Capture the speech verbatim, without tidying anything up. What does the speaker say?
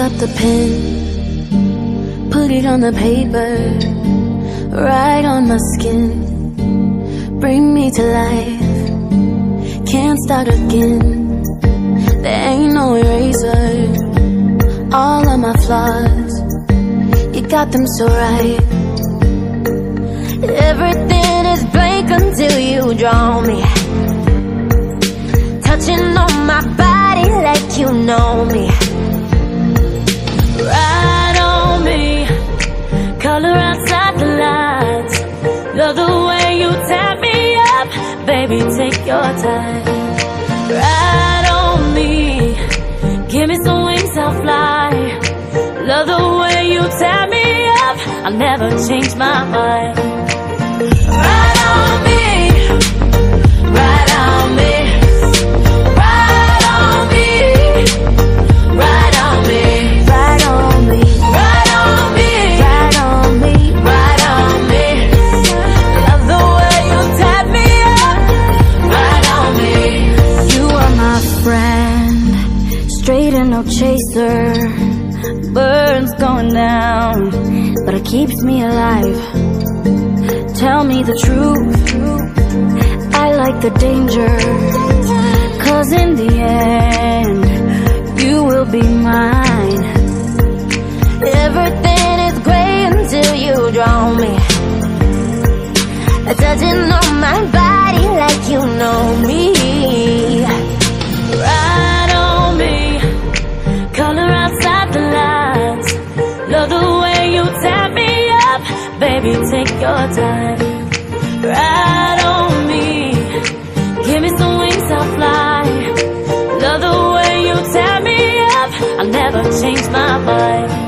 up the pen, put it on the paper, right on my skin. Bring me to life, can't start again. There ain't no eraser, all of my flaws, you got them so right. Everything is blank until you draw me, touching on my body like you know me. Ride on me, color outside the lights. Love the way you tap me up, baby, take your time. Ride on me, give me some wings, I'll fly. Love the way you tap me up, I'll never change my mind. Ride on me, ride on me, ride on me, ride on me, ride on me, ride on me, ride on me, ride on me. Love the way you tap me up, ride on me. You are my friend, straight and no chaser. Burns going down, but it keeps me alive. Tell me the truth, I like the danger, 'cause in the end, you will be mine. Everything is gray until you draw me, touching on my body like you know me. Ride on me, color outside the lights. Love the way you tap me up, baby, take your time. Ride on me, give me some wings, I'll fly. Love the way you tap me up, I'll never change my mind.